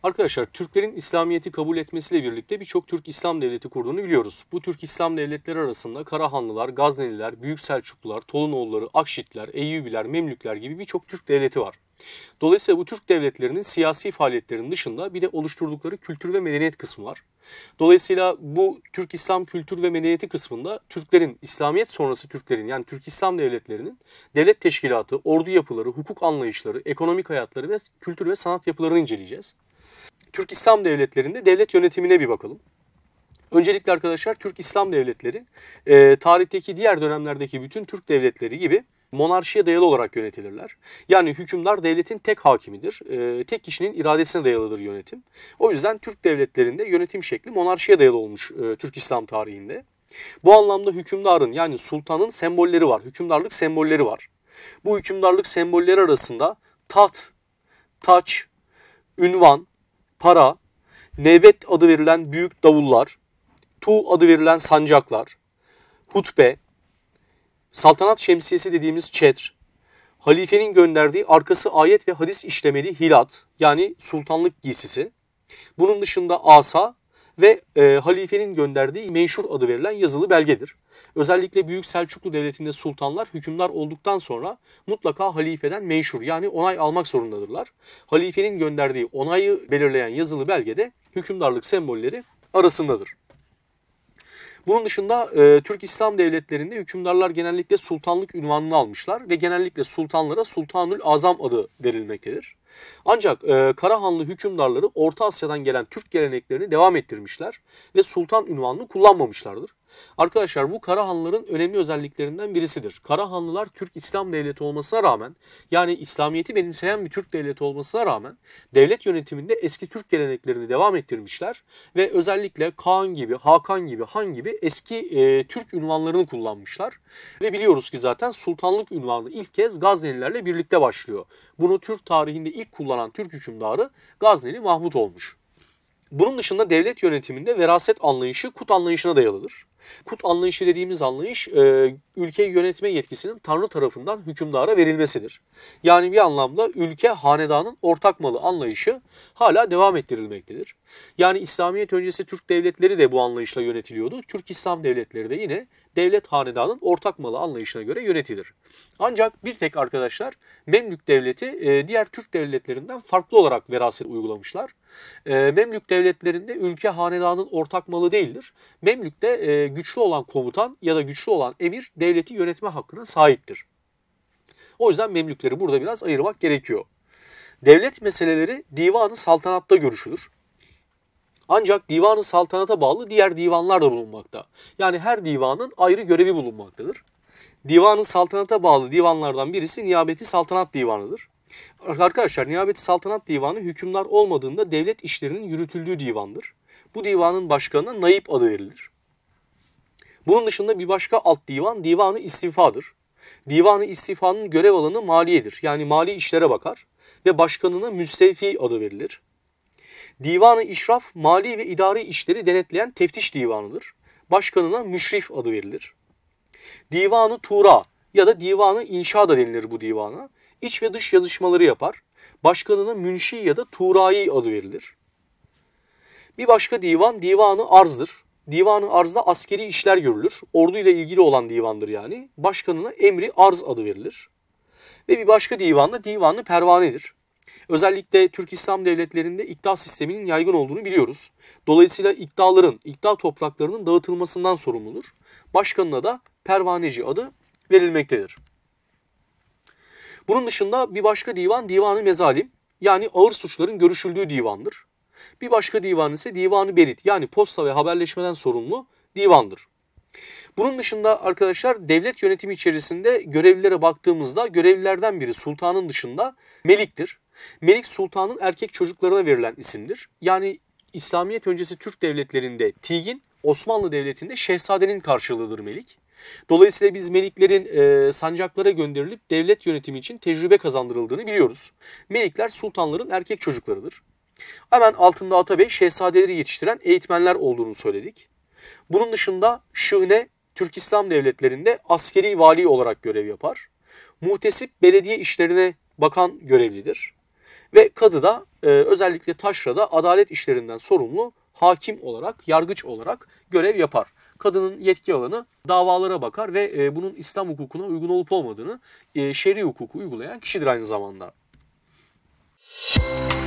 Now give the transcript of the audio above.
Arkadaşlar Türklerin İslamiyet'i kabul etmesiyle birlikte birçok Türk İslam devleti kurduğunu biliyoruz. Bu Türk İslam devletleri arasında Karahanlılar, Gazneliler, Büyük Selçuklular, Tolunoğulları, Akşitler, Eyyubiler, Memlükler gibi birçok Türk devleti var. Dolayısıyla bu Türk devletlerinin siyasi faaliyetlerinin dışında bir de oluşturdukları kültür ve medeniyet kısmı var. Dolayısıyla bu Türk İslam kültür ve medeniyeti kısmında Türklerin, İslamiyet sonrası Türklerin yani Türk İslam devletlerinin devlet teşkilatı, ordu yapıları, hukuk anlayışları, ekonomik hayatları ve kültür ve sanat yapılarını inceleyeceğiz. Türk İslam devletlerinde devlet yönetimine bir bakalım. Öncelikle arkadaşlar Türk İslam devletleri tarihteki diğer dönemlerdeki bütün Türk devletleri gibi monarşiye dayalı olarak yönetilirler. Yani hükümdar devletin tek hakimidir. Tek kişinin iradesine dayalıdır yönetim. O yüzden Türk devletlerinde yönetim şekli monarşiye dayalı olmuş Türk İslam tarihinde. Bu anlamda hükümdarın yani sultanın sembolleri var. Hükümdarlık sembolleri var. Bu hükümdarlık sembolleri arasında taht, taç, ünvan, para, neybet adı verilen büyük davullar, tuğ adı verilen sancaklar, hutbe, saltanat şemsiyesi dediğimiz çetr, halifenin gönderdiği arkası ayet ve hadis işlemeli hilat yani sultanlık giysisi, bunun dışında asa ve halifenin gönderdiği menşur adı verilen yazılı belgedir. Özellikle Büyük Selçuklu Devleti'nde sultanlar hükümdar olduktan sonra mutlaka halifeden menşur yani onay almak zorundadırlar. Halifenin gönderdiği onayı belirleyen yazılı belge de hükümdarlık sembolleri arasındadır. Bunun dışında Türk İslam devletlerinde hükümdarlar genellikle sultanlık unvanını almışlar ve genellikle sultanlara Sultanül Azam adı verilmektedir. Ancak Karahanlı hükümdarları Orta Asya'dan gelen Türk geleneklerini devam ettirmişler ve sultan unvanını kullanmamışlardır. Arkadaşlar bu Karahanlıların önemli özelliklerinden birisidir. Karahanlılar Türk İslam devleti olmasına rağmen yani İslamiyet'i benimseyen bir Türk devleti olmasına rağmen devlet yönetiminde eski Türk geleneklerini devam ettirmişler ve özellikle Kaan gibi, Hakan gibi, Han gibi eski Türk unvanlarını kullanmışlar. Ve biliyoruz ki zaten sultanlık unvanı ilk kez Gaznelilerle birlikte başlıyor. Bunu Türk tarihinde ilk kullanan Türk hükümdarı Gazneli Mahmut olmuş. Bunun dışında devlet yönetiminde veraset anlayışı kut anlayışına dayalıdır. Kut anlayışı dediğimiz anlayış ülkeyi yönetme yetkisinin Tanrı tarafından hükümdara verilmesidir. Yani bir anlamda ülke hanedanın ortak malı anlayışı hala devam ettirilmektedir. Yani İslamiyet öncesi Türk devletleri de bu anlayışla yönetiliyordu. Türk İslam devletleri de yine devlet hanedanın ortak malı anlayışına göre yönetilir. Ancak bir tek arkadaşlar Memlük devleti diğer Türk devletlerinden farklı olarak veraset uygulamışlar. Memlük devletlerinde ülke hanedanın ortak malı değildir. Memlük'te güçlü olan komutan ya da güçlü olan emir devleti yönetme hakkına sahiptir. O yüzden Memlükleri burada biraz ayırmak gerekiyor. Devlet meseleleri divanı saltanatta görüşülür. Ancak divanı saltanata bağlı diğer divanlar da bulunmakta. Yani her divanın ayrı görevi bulunmaktadır. Divanı saltanata bağlı divanlardan birisi Niyabeti Saltanat Divanı'dır. Arkadaşlar Niyabeti Saltanat Divanı hükümdar olmadığında devlet işlerinin yürütüldüğü divandır. Bu divanın başkanına naip adı verilir. Bunun dışında bir başka alt divan Divanı İstifadır. Divanı İstifa'nın görev alanı maliyedir. Yani mali işlere bakar ve başkanına müstevfi adı verilir. Divanı İşraf, mali ve idari işleri denetleyen teftiş divanıdır. Başkanına müşrif adı verilir. Divanı Tura ya da Divanı İnşa da denilir bu divana. İç ve dış yazışmaları yapar. Başkanına münşi ya da Turai adı verilir. Bir başka divan Divanı Arz'dır. Divanı Arz'da askeri işler görülür. Orduyla ilgili olan divandır yani. Başkanına Emri Arz adı verilir. Ve bir başka divan da Divanı Pervane'dir. Özellikle Türk İslam devletlerinde ikta sisteminin yaygın olduğunu biliyoruz. Dolayısıyla ikta topraklarının dağıtılmasından sorumludur. Başkanına da pervaneci adı verilmektedir. Bunun dışında bir başka divan Divanı Mezalim yani ağır suçların görüşüldüğü divandır. Bir başka divan ise Divanı Berit yani posta ve haberleşmeden sorumlu divandır. Bunun dışında arkadaşlar devlet yönetimi içerisinde görevlilere baktığımızda görevlilerden biri sultanın dışında meliktir. Melik sultanın erkek çocuklarına verilen isimdir. Yani İslamiyet öncesi Türk devletlerinde tigin, Osmanlı devletinde şehzadenin karşılığıdır melik. Dolayısıyla biz meliklerin sancaklara gönderilip devlet yönetimi için tecrübe kazandırıldığını biliyoruz. Melikler sultanların erkek çocuklarıdır. Hemen altında Atabey şehzadeleri yetiştiren eğitmenler olduğunu söyledik. Bunun dışında Şıhne Türk İslam devletlerinde askeri vali olarak görev yapar. Muhtesip belediye işlerine bakan görevlidir. Ve kadı da özellikle taşrada adalet işlerinden sorumlu hakim olarak, yargıç olarak görev yapar. Kadının yetki alanı davalara bakar ve bunun İslam hukukuna uygun olup olmadığını şer'i hukuku uygulayan kişidir aynı zamanda.